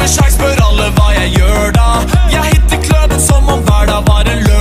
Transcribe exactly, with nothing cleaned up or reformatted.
med skjegg spør alle hva jeg gjør da. Jeg hitter kløben som om hverdag var en løp.